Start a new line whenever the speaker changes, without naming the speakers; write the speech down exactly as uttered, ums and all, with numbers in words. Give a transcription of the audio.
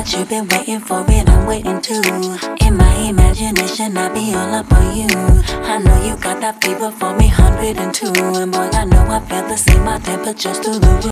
that you've been waiting for it, I'm waiting too. In my imagination, I be all up on you. I know you got that fever for me, one hundred and two. And boy, I know I feel the same, my temperature's through the roof.